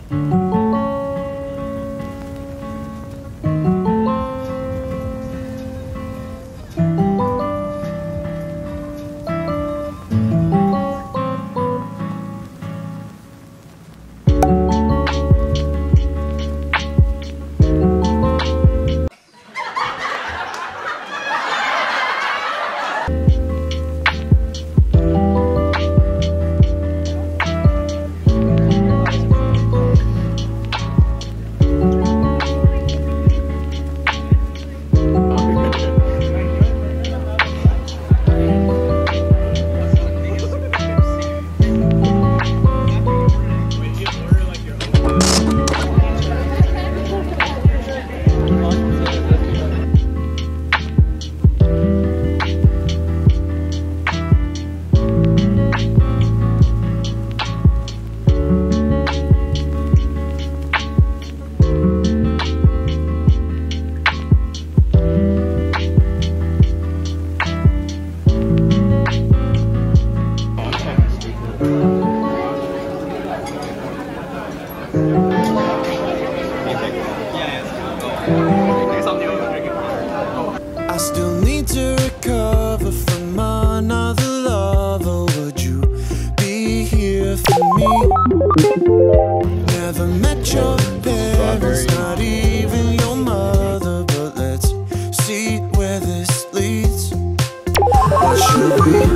I still need to recover from another lover. Would you be here for me? Never met your parents, not even your mother, but let's see where this leads. What should we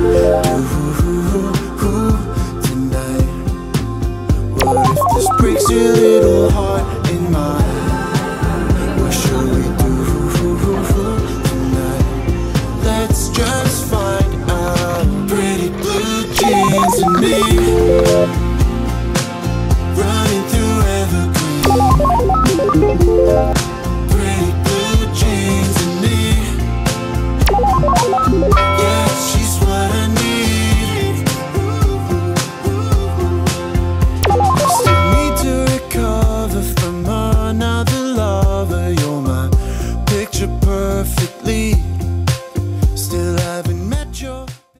do tonight? What if this breaks your little heart?